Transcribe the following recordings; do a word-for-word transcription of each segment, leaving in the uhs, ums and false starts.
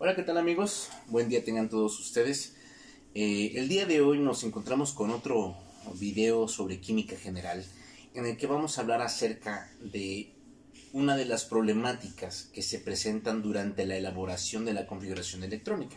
Hola, ¿qué tal amigos? Buen día tengan todos ustedes. Eh, el día de hoy nos encontramos con otro video sobre química general en el que vamos a hablar acerca de una de las problemáticas que se presentan durante la elaboración de la configuración electrónica.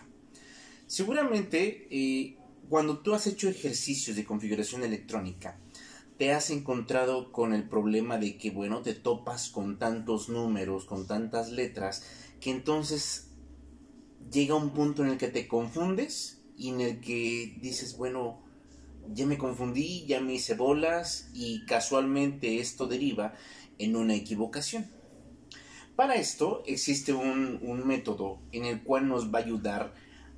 Seguramente eh, cuando tú has hecho ejercicios de configuración electrónica te has encontrado con el problema de que, bueno, te topas con tantos números, con tantas letras, que entonces llega un punto en el que te confundes y en el que dices, bueno, ya me confundí, ya me hice bolas y casualmente esto deriva en una equivocación. Para esto existe un, un método en el cual nos va a ayudar,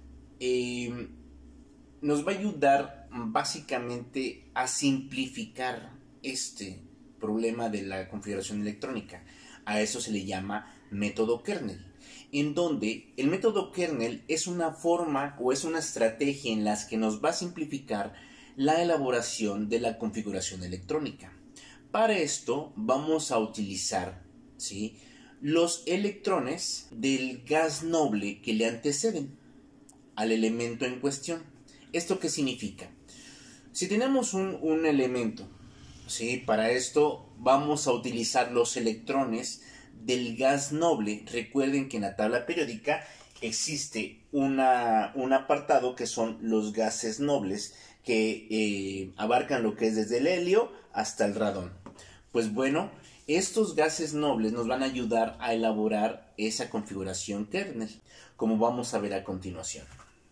eh, nos va a ayudar básicamente a simplificar este problema de la configuración electrónica. A eso se le llama método kernel, en donde el método kernel es una forma o es una estrategia en la que nos va a simplificar la elaboración de la configuración electrónica. Para esto vamos a utilizar, ¿sí?, los electrones del gas noble que le anteceden al elemento en cuestión. ¿Esto qué significa? Si tenemos un, un elemento, ¿sí?, para esto vamos a utilizar los electrones del gas noble. Recuerden que en la tabla periódica existe una, un apartado que son los gases nobles que eh, abarcan lo que es desde el helio hasta el radón. Pues bueno, estos gases nobles nos van a ayudar a elaborar esa configuración kernel, como vamos a ver a continuación.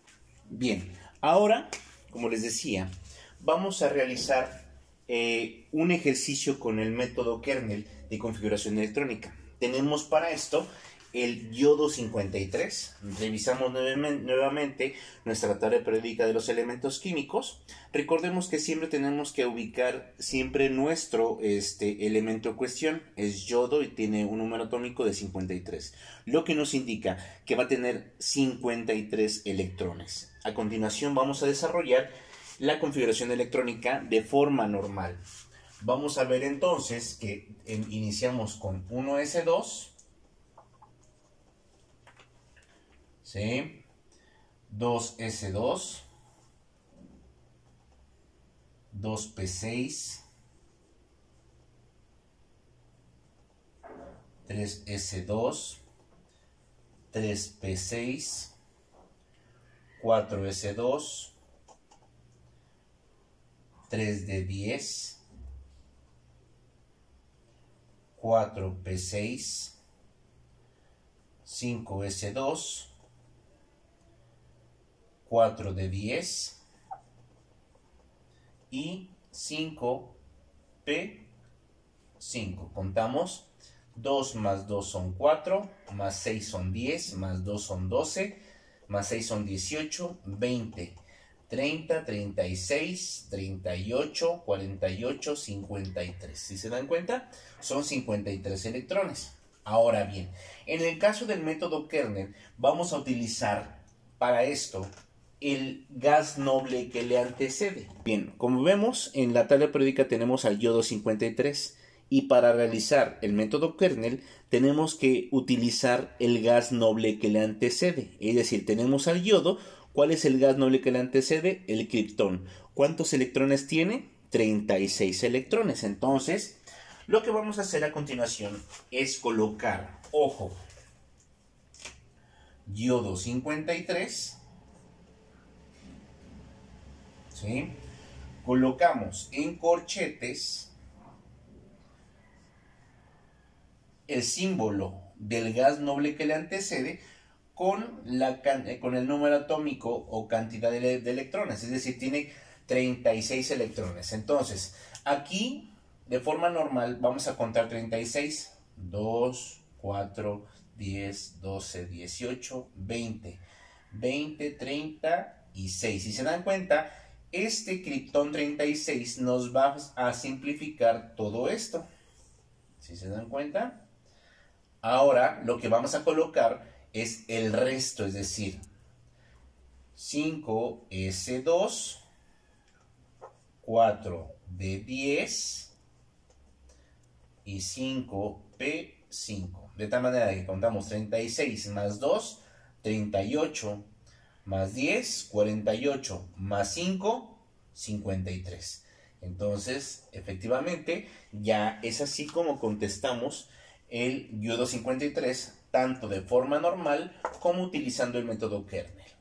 Bien, ahora, como les decía, vamos a realizar eh, un ejercicio con el método kernel de configuración electrónica. Tenemos para esto el yodo cincuenta y tres. Revisamos nuevamente nuestra tabla periódica de los elementos químicos. Recordemos que siempre tenemos que ubicar siempre nuestro este, elemento en cuestión. Es yodo y tiene un número atómico de cincuenta y tres, lo que nos indica que va a tener cincuenta y tres electrones. A continuación vamos a desarrollar la configuración electrónica de forma normal. Vamos a ver entonces que eh, iniciamos con uno ese dos, ¿sí?, dos ese dos, dos pe seis, tres ese dos, tres pe seis, cuatro ese dos, tres de diez, cuatro pe seis, cinco ese dos, cuatro de diez y cinco pe cinco. Contamos, dos más dos son cuatro, más seis son diez, más dos son doce, más seis son dieciocho, veinte, treinta, treinta y seis, treinta y ocho, cuarenta y ocho, cincuenta y tres. ¿Sí se dan cuenta? Son cincuenta y tres electrones. Ahora bien, en el caso del método kernel, vamos a utilizar para esto el gas noble que le antecede. Bien, como vemos, en la tabla periódica tenemos al yodo cincuenta y tres. Y para realizar el método kernel tenemos que utilizar el gas noble que le antecede. Es decir, tenemos al yodo. ¿Cuál es el gas noble que le antecede? El criptón. ¿Cuántos electrones tiene? treinta y seis electrones. Entonces, lo que vamos a hacer a continuación es colocar, ojo, yodo cincuenta y tres, ¿sí?, colocamos en corchetes el símbolo del gas noble que le antecede con, la, con el número atómico o cantidad de, de electrones, es decir, tiene treinta y seis electrones. Entonces, aquí, de forma normal, vamos a contar treinta y seis, dos, cuatro, diez, doce, dieciocho, veinte, veinte, treinta y seis. Si se dan cuenta, este criptón treinta y seis nos va a simplificar todo esto. ¿Sí se dan cuenta? Ahora lo que vamos a colocar es el resto, es decir, cinco ese dos, cuatro de diez y cinco pe cinco. De tal manera que contamos treinta y seis más dos, treinta y ocho, más diez, cuarenta y ocho, más cinco, cincuenta y tres. Entonces, efectivamente, ya es así como contestamos el yodo cincuenta y tres, tanto de forma normal como utilizando el método kernel.